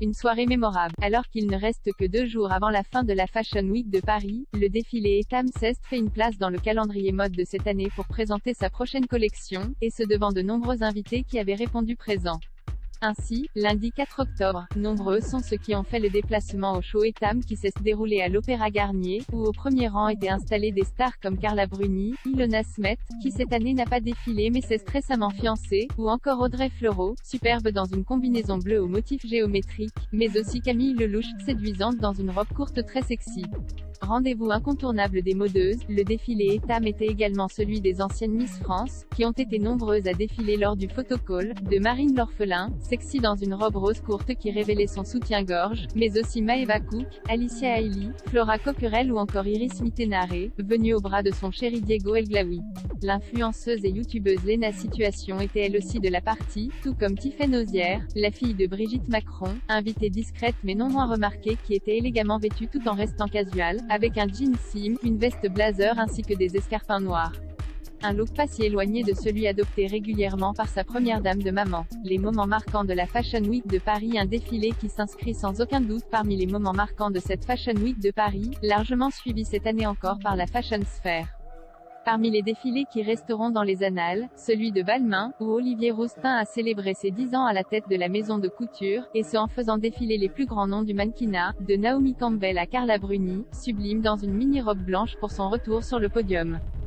une soirée mémorable. Alors qu'il ne reste que 2 jours avant la fin de la Fashion Week de Paris, le défilé Etam Cest fait une place dans le calendrier mode de cette année pour présenter sa prochaine collection, et ce devant de nombreux invités qui avaient répondu présents. Ainsi, lundi 4 octobre, nombreux sont ceux qui ont fait le déplacement au show Etam qui s'est déroulé à l'Opéra Garnier, où au premier rang étaient installés des stars comme Carla Bruni, Ilona Smet, qui cette année n'a pas défilé mais s'est récemment fiancée, ou encore Audrey Fleurot, superbe dans une combinaison bleue au motif géométrique, mais aussi Camille Lelouch, séduisante dans une robe courte très sexy. Rendez-vous incontournable des modeuses, le défilé Etam était également celui des anciennes Miss France, qui ont été nombreuses à défiler lors du photocall, de Marine L'Orphelin, sexy dans une robe rose courte qui révélait son soutien-gorge, mais aussi Maeva Cook, Alicia Hailey, Flora Coquerel ou encore Iris Mittenare, venue au bras de son chéri Diego El Glaoui. L'influenceuse et youtubeuse Lena Situation était elle aussi de la partie, tout comme Tiffaine Ozière, la fille de Brigitte Macron, invitée discrète mais non moins remarquée qui était élégamment vêtue tout en restant casual, avec un jean sim, une veste blazer ainsi que des escarpins noirs. Un look pas si éloigné de celui adopté régulièrement par sa première dame de maman. Les moments marquants de la Fashion Week de Paris, un défilé qui s'inscrit sans aucun doute parmi les moments marquants de cette Fashion Week de Paris, largement suivi cette année encore par la Fashion Sphère. Parmi les défilés qui resteront dans les annales, celui de Balmain, où Olivier Rousteing a célébré ses 10 ans à la tête de la maison de couture, et ce en faisant défiler les plus grands noms du mannequinat, de Naomi Campbell à Carla Bruni, sublime dans une mini-robe blanche pour son retour sur le podium.